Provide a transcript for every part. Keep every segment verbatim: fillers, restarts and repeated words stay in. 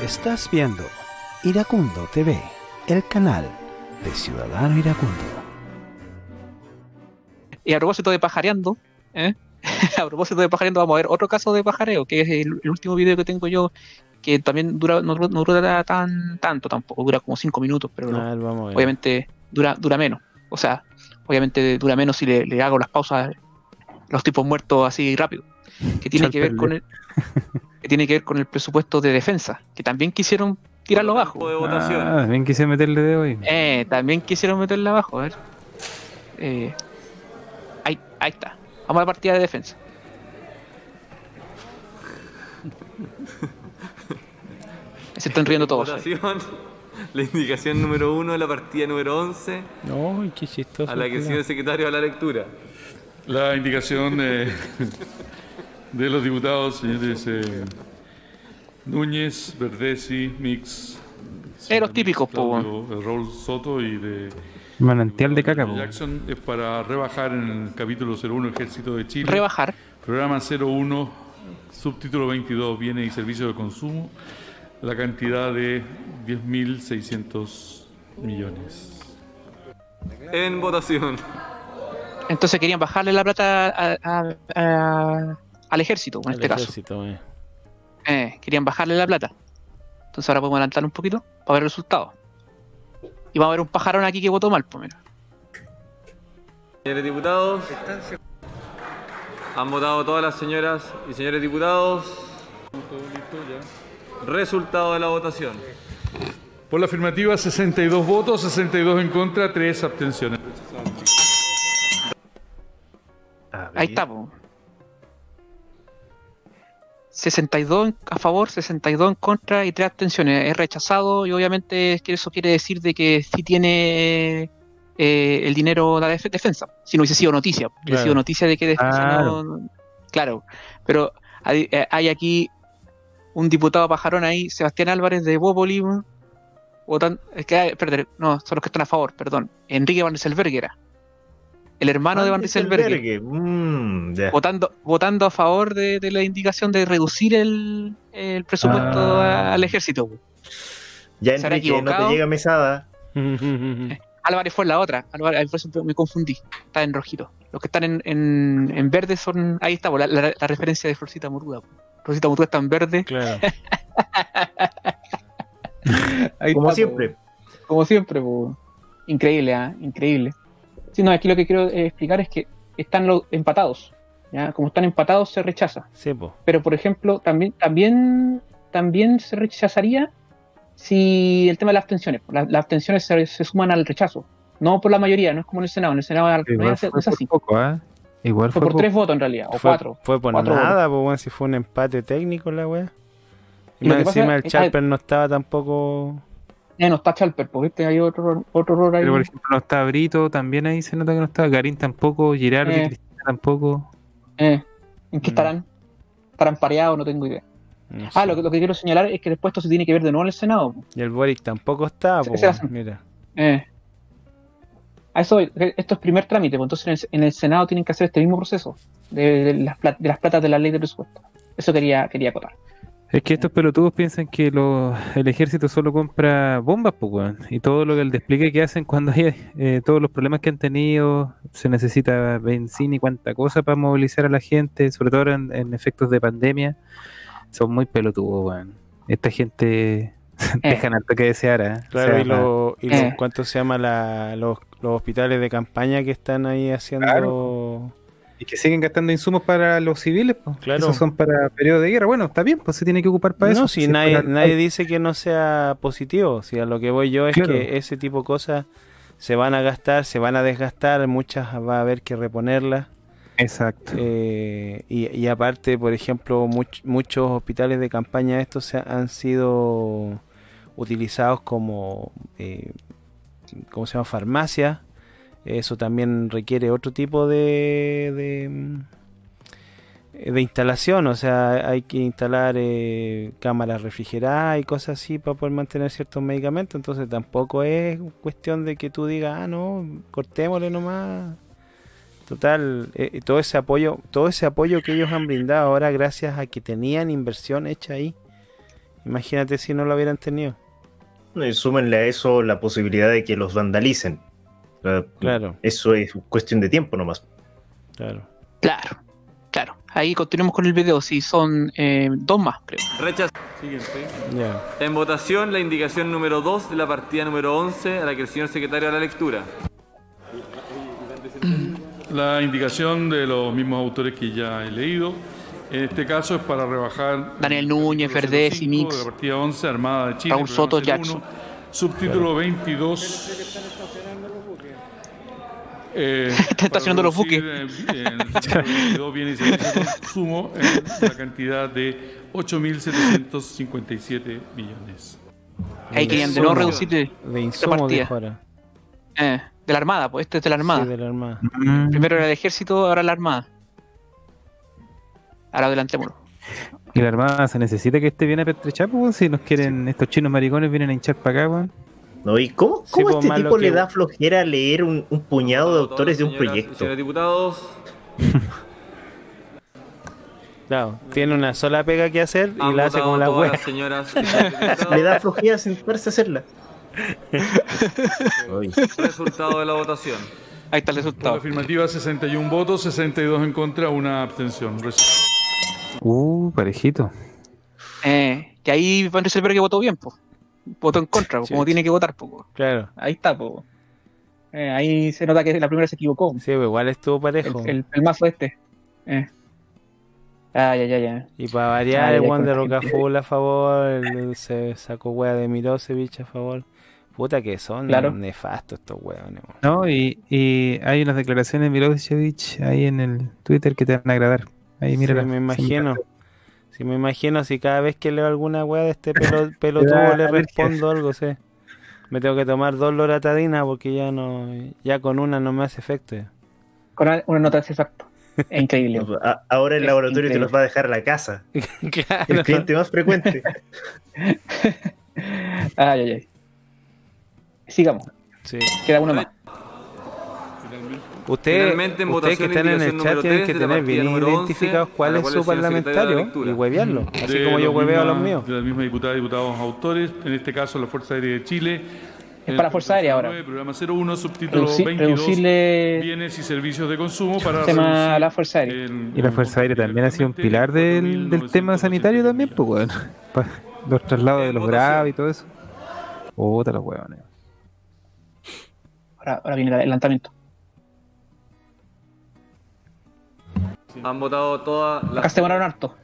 Estás viendo Iracundo T V, el canal de Ciudadano Iracundo. Y a propósito de pajareando, ¿eh? a propósito de pajareando, vamos a ver otro caso de pajareo, que es el, el último video que tengo yo, que también dura, no, no dura tan tanto tampoco, dura como cinco minutos, pero Ah, vamos a ver. obviamente dura, dura menos. O sea, obviamente dura menos si le, le hago las pausas, los tipos muertos así rápido. Que tiene que ver con el, que tiene que ver con el presupuesto de defensa, que también quisieron tirarlo abajo. De votación. Ah, también quise meterle de hoy. Eh, también quisieron meterlo abajo, a ver. Eh, ahí, ahí está. Vamos a la partida de defensa. Se están riendo todos. Votación. La indicación número uno de la partida número once. Ay, qué chistoso. A la que sigue el secretario a la lectura. La indicación de, de los diputados, señores eh, Núñez, Verdesi, Mix, Eh, los típicos, po, Claudio, Raúl Soto y de Manantial de caca, po. Jackson, es para rebajar en el capítulo cero uno Ejército de Chile. Rebajar. Programa cero uno, subtítulo veintidós, Bienes y Servicios de Consumo, la cantidad de diez mil seiscientos millones. En votación. Entonces querían bajarle la plata a- a- a- al ejército, en El este caso. ejército, eh. Eh, querían bajarle la plata. Entonces ahora podemos adelantar un poquito para ver el resultado. Y vamos a ver un pajarón aquí que votó mal, pues mira. Señores diputados. Han votado todas las señoras y señores diputados. Resultado de la votación. Por la afirmativa, sesenta y dos votos, sesenta y dos en contra, tres abstenciones. Ahí está, po. sesenta y dos a favor, sesenta y dos en contra y tres abstenciones. Es rechazado y obviamente es que eso quiere decir de que sí tiene eh, el dinero de la def- defensa. Si no hubiese sido noticia, hubiese Claro. sido noticia de que defensa Claro. no... Claro, pero hay, eh, hay aquí un diputado pajarón ahí, Sebastián Álvarez de Bópoli, votan, es que, hay- perdón, no, son los que están a favor, perdón. Enrique Van Rieselberg era. El hermano de Van Rieselberg. Mm, ya. Votando, votando a favor de, de la indicación de reducir el, el presupuesto Ah. a- al ejército. Ya, ¿Se habrá Enrique, no equivocado? te llega mesada. Álvarez fue la otra. Álvarez, ahí por eso me confundí. Está en rojito. Los que están en, en, en verde son. Ahí está, po, la, la- la referencia de Florcita Moruda. po. Florcita Moruda está en verde. Claro. Ahí Como está, siempre. po. Como siempre, po. Increíble, ¿ah? Increíble. Sí, no, aquí lo que quiero eh, explicar es que están los empatados. ¿Ya? Como están empatados, se rechaza. Sí, po. Pero por ejemplo, también, también, también se rechazaría si el tema de las abstenciones. La- Las abstenciones se, se suman al rechazo. No por la mayoría, no es como en el Senado. En el Senado al- no Igual es, fue no es así. por poco, ¿ah? Igual Fue fue por tres votos en realidad, o Fue, cuatro. fue por Cuatro nada, pues bueno, si fue un empate técnico la wea. Y Y lo más que pasa encima el es- Charper no estaba tampoco. Ya no está Chalper, pues viste, hay otro, otro error ahí. Pero por ejemplo no está Brito, también ahí se nota que no está. Garín tampoco, Girardi, Eh. Cristina tampoco. Eh, ¿En qué Mm. estarán? ¿Estarán pareados? No tengo idea. No Ah, sé. lo que, lo que quiero señalar es que después esto se tiene que ver de nuevo en el Senado. po. Y el Boric tampoco estaba, Ese- po, ese hace- mira. Eh. A eso, voy. Esto es primer trámite, pues entonces en el, en el Senado tienen que hacer este mismo proceso de, de las, plat- de las platas de la ley de presupuesto. Eso quería, quería acotar. Es que estos pelotudos piensan que los, el ejército solo compra bombas, pues, weón. Y todo lo que el despliegue que hacen cuando hay eh, todos los problemas que han tenido, se necesita benzina y cuánta cosa para movilizar a la gente, sobre todo ahora en, en efectos de pandemia, son muy pelotudos, weón. Esta gente dejan harto que desear, ¿eh? Claro, O sea, y, lo, y los, Eh. ¿cuánto se llama la, los, los hospitales de campaña que están ahí haciendo? Claro. Y que siguen gastando insumos para los civiles, pues. Claro. Esos son para periodo de guerra. Bueno, está bien, pues se tiene que ocupar para eso. No, si es nadie, para- nadie dice que no sea positivo. Si a lo que voy yo es Claro. que ese tipo de cosas se van a gastar, se van a desgastar, muchas va a haber que reponerlas. Exacto. Eh, y, y aparte, por ejemplo, much- muchos hospitales de campaña estos se han sido utilizados como, eh, ¿cómo se llama? Farmacia. Eso también requiere otro tipo de, de, mm, de instalación, o sea, hay que instalar eh, cámaras refrigeradas y cosas así para poder mantener ciertos medicamentos, entonces tampoco es cuestión de que tú digas, ah, no, cortémosle nomás. Total, eh, todo ese apoyo, todo ese apoyo que ellos han brindado ahora gracias a que tenían inversión hecha ahí Imagínate si no lo hubieran tenido. No, y súmenle a eso la posibilidad de que los vandalicen. O sea, Claro. Eso es cuestión de tiempo nomás. Claro. Claro, claro. Ahí continuemos con el video. Si son eh, dos más, creo. Rechazado. Siguiente. Ya. En votación, la indicación número dos de la partida número once, a la que el señor secretario hará lectura. La indicación de los mismos autores que ya he leído, en este caso es para rebajar Daniel Núñez, Verdez y Mix. de la partida once, Armada de Chile, Raúl Soto, programa Jackson. cero uno, subtítulo veintidós. Eh, Está estacionando los para buques. reducir, eh, en el subtítulo veintidós bienes y servicios de consumo en la cantidad de ocho mil setecientos cincuenta y siete millones. Ahí querían de no Insumo. reducir de, De insumo partida. dijo ahora. eh, de la Armada, pues este es de la Armada. Sí, de la Armada. Mm. Primero era el ejército, ahora la Armada. Ahora adelantémoslo. Y la Armada se necesita que esté bien apetrechada, pues, weón, si nos quieren, estos chinos maricones vienen a hinchar para acá, weón. ¿No? ¿Y cómo, Sí, cómo pues, este más lo tipo le que- da flojera leer un, un puñado de Todos autores de los un señoras y proyecto? Señores diputados, Claro, tiene una sola pega que hacer y han la hace votado como la todas wea. las señoras y señores diputados. Le da flojera sentarse a hacerla. Ay. Resultado de la votación. Ahí está el Por la resultado. afirmativa, sesenta y un votos, sesenta y dos en contra, una abstención. Res- Uh, parejito. Eh, que ahí Van Rieselberg que votó bien, pues. Votó en contra, po, Sí, como sí. tiene que votar, pues. Claro. Ahí está, pues. Eh, ahí se nota que la primera se equivocó. Sí, pues igual estuvo El, parejo. el, el mazo este. Eh. Ah, ya, ya, ya. Y para variar, Ah, el ya, Juan de con gente. Rocaful a favor, el- se sacó wea de Milosevic a favor. Puta que son Claro. nefastos estos weones. weón. No, y, y hay unas declaraciones de Milosevic ahí en el Twitter que te van a agradar. Ahí, mira. Sí, me imagino. Si me imagino si cada vez que leo alguna weá de este pelo, pelotudo da le alergia. respondo algo, sé. Me tengo que tomar dos loratadinas porque ya no, ya con una no me hace efecto. ya. Con una nota de exacto. Es increíble. A- Ahora el Es laboratorio te increíble. los va a dejar a la casa. Claro. El cliente más frecuente. Ah, ya, ya. Sigamos. Sí. Queda uno más. Ustedes, Finalmente, en ustedes que votación, están en el indicación chat tienen número que tres de la tener bien partida número identificados once, cuál a la es cual su el señor secretario da parlamentario lectura. y huevearlo. Así de como yo los hueveo a los mismas- míos. De las mismas diputadas y diputados autores, en este caso la Fuerza Aérea de Chile. Es para Fuerza Aérea ahora. Programa cero uno, subtítulo Reducir- veintidós, reducirle bienes y servicios de consumo para tema reducir a la Fuerza Aérea. el- Y la Fuerza Aérea también ha sido un pilar del, del tema sanitario también, pues, weón. Pa- Los traslados de los graves y todo eso. Puta los weones. Ahora, ahora viene el adelantamiento. Han votado todas Acá las. se demoraron harto.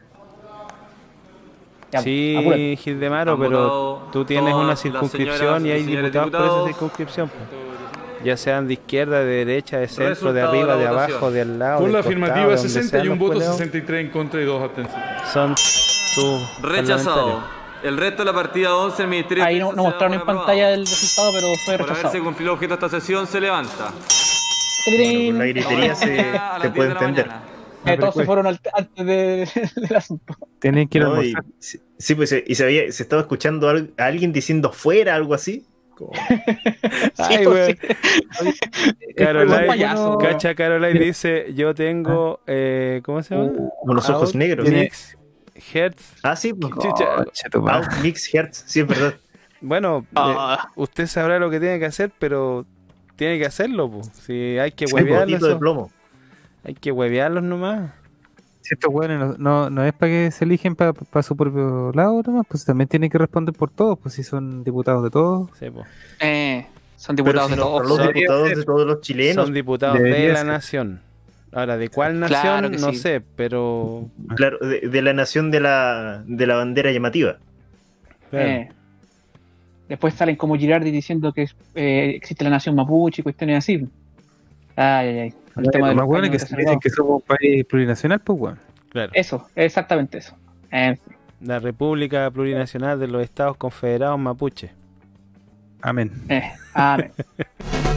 Ya, apúrate. Sí, Gildemaro, Han pero votado tú tienes todas una las circunscripción señoras y y hay señores diputados por esa diputados. circunscripción. pues. Ya sean de izquierda, de derecha, de centro, de Resultado de arriba, la de votación. abajo, de al lado. Por del la costado, afirmativa, de donde sesenta y sean un los votos, culeados, sesenta y tres en contra y dos abstenciones. son tus Rechazado. parlamentarios. El resto de la partida once, el Ministerio Ahí de no, no Defensa se da mostraron en por pantalla aprobado. el resultado, pero fue Por rechazado. haberse cumplido objeto de esta sesión, se levanta. Bueno, con la gritería se, A las se diez puede de la entender. mañana. Eh, todos se fueron al- antes de- del asunto. Tienen que ir a ¿No? Y- almorzar. sí, sí, pues y se, había, se estaba escuchando al- a alguien diciendo fuera, algo así. Como- Ay, Sí, weón. pues, sí. Caroline, payaso. Cacha Caroline dice, yo tengo, eh, ¿cómo se llama? unos ojos negros. Mix Hertz. Ah, sí, pues. Chucha. Concha tu madre. Out Mix Hertz, sí, es verdad. Bueno, Ah. eh, usted sabrá lo que tiene que hacer, pero tiene que hacerlo, pues. Si hay que Sí, un huevearlos, poquito de plomo. hay que huevearlos nomás. Si estos weones no, no, no es para que se eligen para su propio lado nomás, pues también tienen que responder por todos, pues si son diputados de todos. Sí, pues. Eh, son Pero diputados si de no, todos. son los Son- diputados de todos los chilenos. Son diputados de debería la ser. nación. Ahora, ¿de cuál Claro nación? que No sí. sé, pero... Claro, de, de la nación de la, de la bandera llamativa. claro. Eh, después salen como Girardi diciendo que eh, existe la nación mapuche y cuestiones así. Ay, ay, ay. Con el tema de Los los más buenos caños que de se reservado. dicen que somos un país plurinacional, pues weón. Claro. Eso, exactamente eso. Eh, La República Plurinacional de los Estados Confederados Mapuche. Amén. eh, amén.